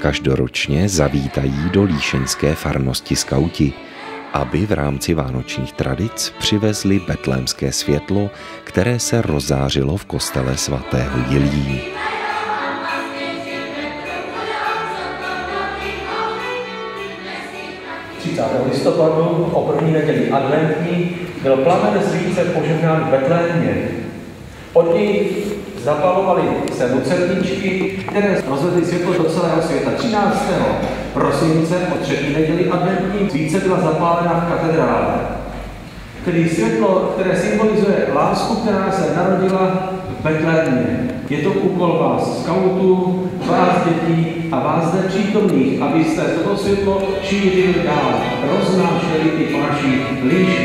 Každoročně zavítají do líšeňské farnosti skauti, aby v rámci vánočních tradic přivezli betlémské světlo, které se rozzářilo v kostele svatého Jiljí. 30. listopadu o první neděli adventní byl plamen svíce požehnán v Betlémě. Od něj zapalovali se lucerničky, které rozvedly světlo do celého světa. 13. prosince o třetí neděli adventní svíce byla zapálena v katedrále. Tedy světlo, které symbolizuje lásku, která se narodila v Betlémě. Je to úkol vás, skautů, vás dětí a vás nepřítomných, abyste toto světlo šířili dál, roznášeli i po našich líších.